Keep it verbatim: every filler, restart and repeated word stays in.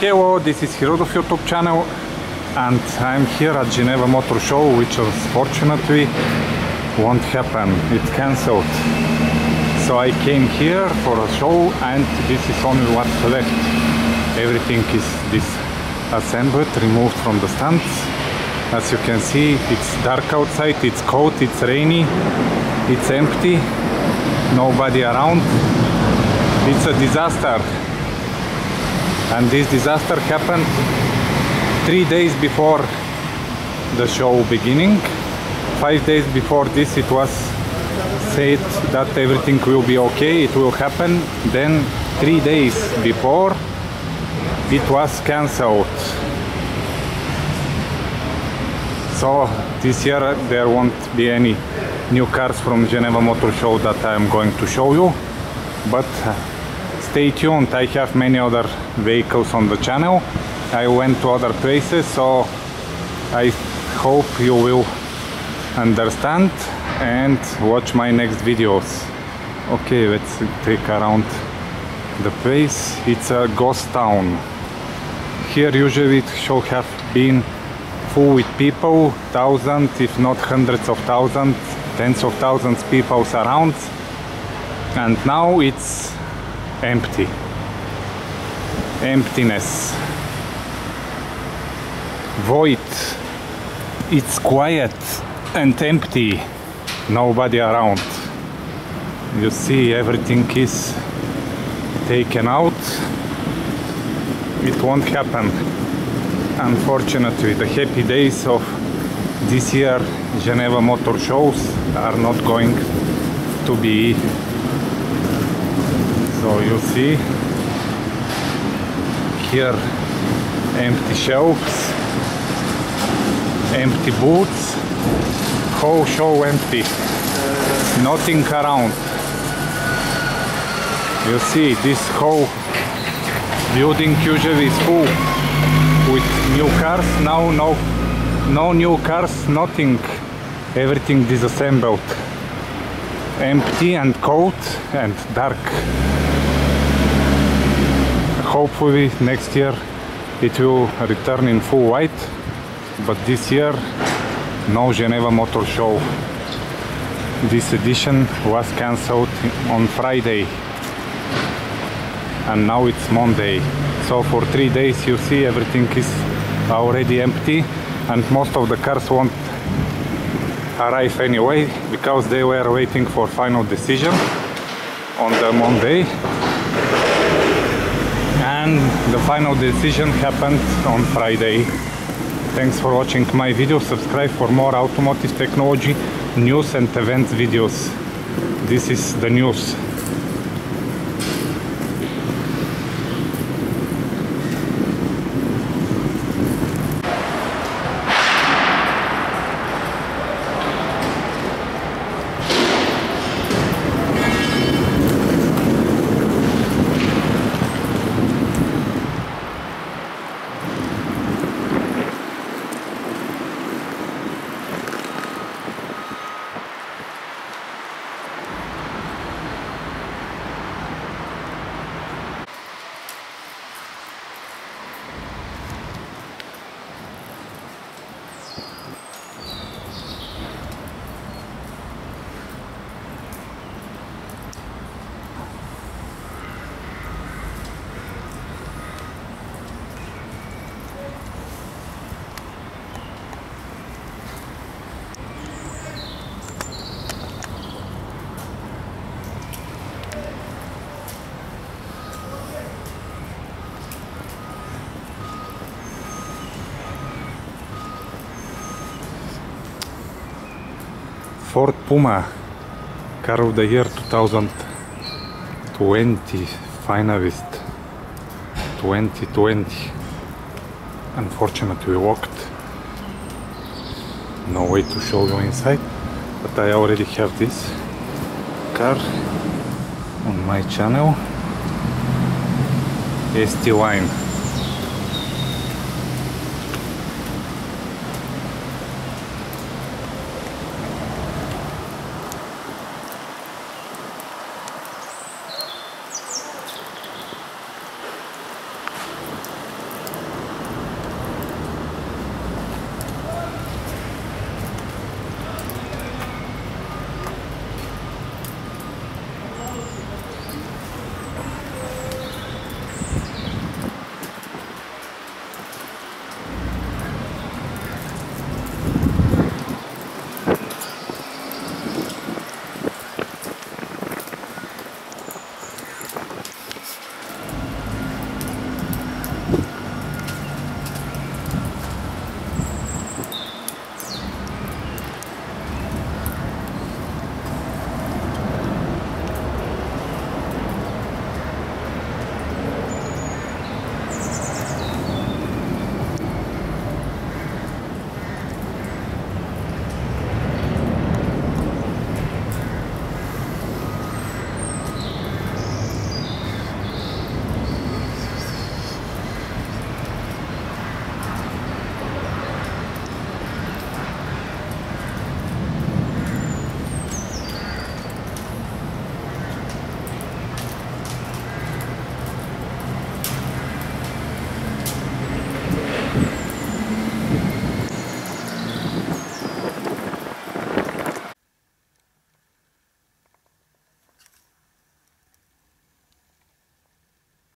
Hello, this is Hirodov YouTube channel and I'm here at Geneva Motor Show, which unfortunately won't happen. It's cancelled. So I came here for a show and this is only what's left. Everything is disassembled, removed from the stands. As you can see, it's dark outside, it's cold, it's rainy, it's empty, nobody around. It's a disaster. And this disaster happened three days before the show beginning. Five days before this it was said that everything will be okay, it will happen. Then three days before it was cancelled. So this year there won't be any new cars from Geneva Motor Show that I am going to show you. But stay tuned, I have many other vehicles on the channel. I went to other places, so I hope you will understand and watch my next videos. Okay, let's take around the place. It's a ghost town. Here usually it should have been full with people, thousands if not hundreds of thousands, tens of thousands of people around, and now it's empty. Emptiness. Void. It's quiet and empty. Nobody around. You see, everything is taken out. It won't happen. Unfortunately, the happy days of this year Geneva Motor Shows are not going to be. So you see here empty shelves, empty booths, whole show empty, nothing around. You see this whole building usually is full with new cars. Now no, no new cars, nothing, everything disassembled, empty and cold and dark. Hopefully next year it will return in full white, but this year no Geneva Motor Show. This edition was cancelled on Friday and now it's Monday. So for three days you see everything is already empty and most of the cars won't arrive anyway because they were waiting for final decision on the Monday. And the final decision happened on Friday. Thanks for watching my video. Subscribe for more automotive technology, news and events videos. This is the news. Ford Puma, car of the year two thousand twenty, Finalist twenty twenty. Unfortunately locked. No way to show you inside, but I already have this car on my channel. S T line.